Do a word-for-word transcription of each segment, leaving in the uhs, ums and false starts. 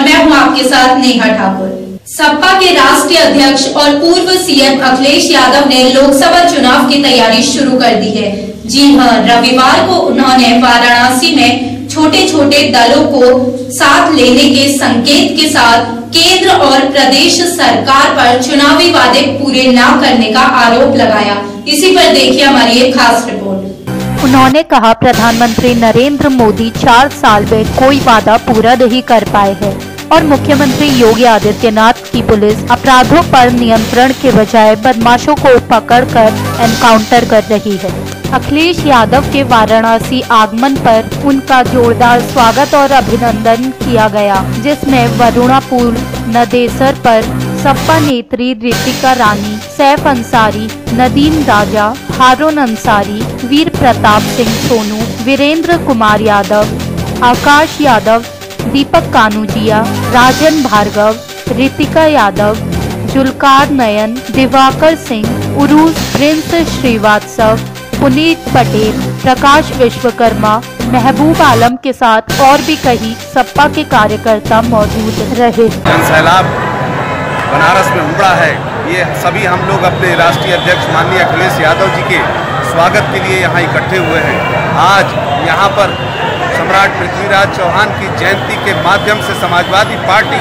मैं हूँ आपके साथ नेहा ठाकुर। सपा के राष्ट्रीय अध्यक्ष और पूर्व सीएम अखिलेश यादव ने लोकसभा चुनाव की तैयारी शुरू कर दी है। जी हां, रविवार को उन्होंने वाराणसी में छोटे छोटे दलों को साथ लेने के संकेत के साथ केंद्र और प्रदेश सरकार पर चुनावी वादे पूरे न करने का आरोप लगाया। इसी पर देखिए हमारी एक खास रिपोर्ट। उन्होंने कहा, प्रधानमंत्री नरेंद्र मोदी चार साल में कोई वादा पूरा नहीं कर पाए हैं और मुख्यमंत्री योगी आदित्यनाथ की पुलिस अपराधों पर नियंत्रण के बजाय बदमाशों को पकड़कर एनकाउंटर कर रही है। अखिलेश यादव के वाराणसी आगमन पर उनका जोरदार स्वागत और अभिनंदन किया गया, जिसमें वरुणा पुल नदेसर पर सपा नेत्री रितिका रानी, सैफ अंसारी, नदीम राजा, हारून अंसारी, वीर प्रताप सिंह सोनू, वीरेंद्र कुमार यादव, आकाश यादव, दीपक कानूजिया, राजन भार्गव, रितिका यादव, जुल्कार नयन, दिवाकर सिंह, उरूस, प्रिंस श्रीवास्तव, पुनीत पटेल, प्रकाश विश्वकर्मा, महबूब आलम के साथ और भी कई सपा के कार्यकर्ता मौजूद रहे। सैलाब बनारस में उमड़ा है। ये सभी हम लोग अपने राष्ट्रीय अध्यक्ष माननीय अखिलेश यादव जी के स्वागत के लिए यहाँ इकट्ठे हुए हैं। आज यहाँ पर सम्राट पृथ्वीराज चौहान की जयंती के माध्यम से समाजवादी पार्टी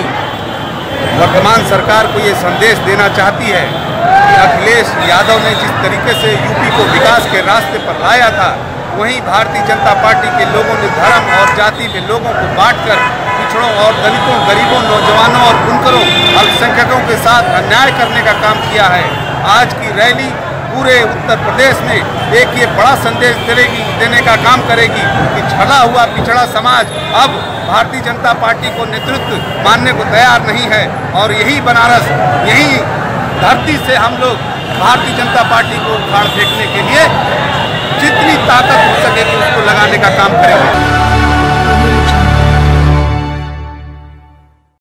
वर्तमान सरकार को ये संदेश देना चाहती है कि अखिलेश यादव ने जिस तरीके से यूपी को विकास के रास्ते पर लाया था, वहीं भारतीय जनता पार्टी के लोगों ने धर्म और जाति में लोगों को बांटकर पिछड़ों और दलितों, गरीबों, नौजवानों और बुनकरों, अल्पसंख्यकों के साथ अन्याय करने का काम किया है। आज की रैली पूरे उत्तर प्रदेश में एक ये बड़ा संदेश देगी देने का काम करेगी कि छला हुआ पिछड़ा समाज अब भारतीय जनता पार्टी को नेतृत्व मानने को तैयार नहीं है और यही बनारस, यही धरती से हम लोग भारतीय जनता पार्टी को उखाड़ फेंकने के लिए जितनी ताकत हो सके उसको लगाने का काम करेंगे।